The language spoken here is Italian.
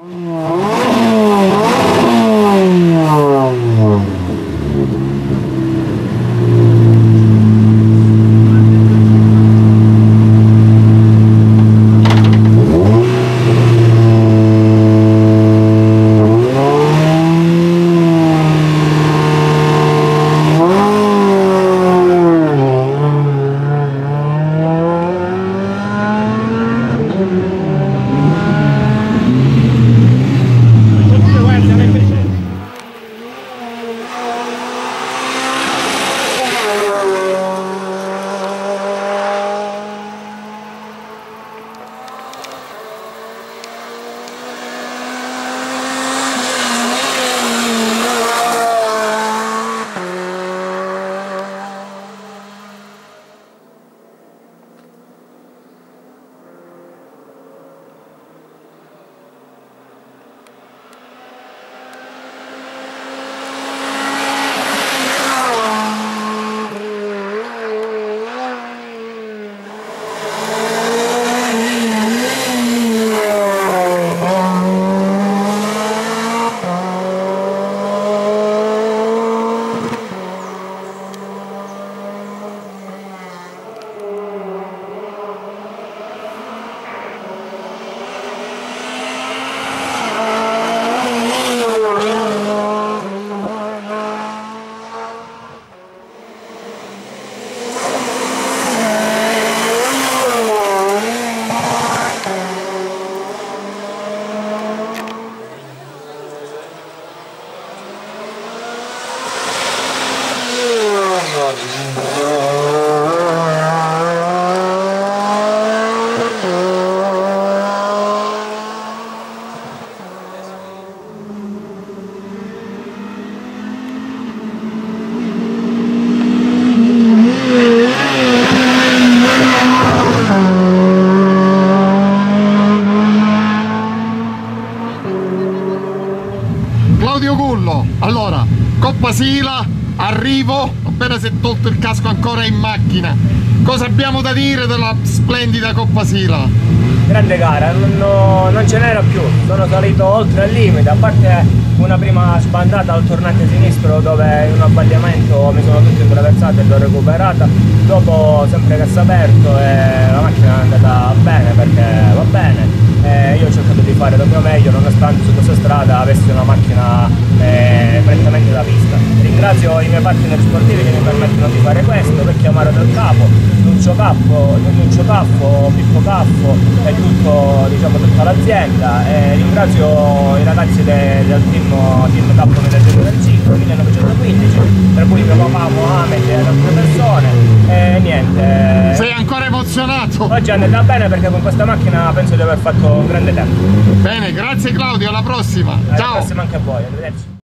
Claudio Cullo, allora, Coppa Sila, arrivo, appena si è tolto il casco ancora in macchina. Cosa abbiamo da dire della splendida Coppa Sila? Grande gara, non ce n'era più, sono salito oltre il limite, a parte una prima sbandata al tornante sinistro dove in un abbagliamento mi sono tutto intraversato e l'ho recuperata, dopo sempre gas aperto e la macchina è andata bene perché va bene. Io ho cercato di fare del mio meglio nonostante su questa strada avessi una macchina prettamente da pista. Ringrazio i miei partner sportivi che mi permettono di fare questo, Vecchio Amaro del Capo, Nuncio Caffo, Pippo Caffo e tutto, diciamo, tutta l'azienda, e ringrazio i ragazzi del team Capo 1915, per cui mio papà Mohamed e altre persone, e niente. Sei ancora emozionato? Oggi è andata bene perché con questa macchina penso di aver fatto un grande tempo. Bene, grazie Claudio, alla prossima. Alla Ciao. prossima anche a voi, arrivederci.